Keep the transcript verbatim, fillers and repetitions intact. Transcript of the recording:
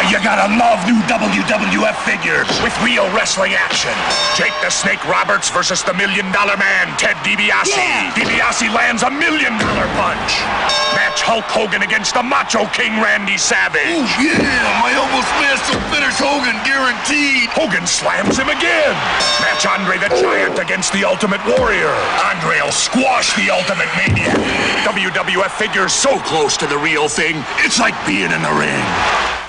You gotta love new W W F figures with real wrestling action. Jake the Snake Roberts versus the Million Dollar Man, Ted DiBiase. Yeah. DiBiase lands a million dollar punch. Match Hulk Hogan against the Macho King Randy Savage. Ooh, yeah, my almost master finish Hogan guaranteed. Hogan slams him again. Match Andre the Giant against the Ultimate Warrior. Andre will squash the Ultimate Maniac. W W F figures so close to the real thing, it's like being in the ring.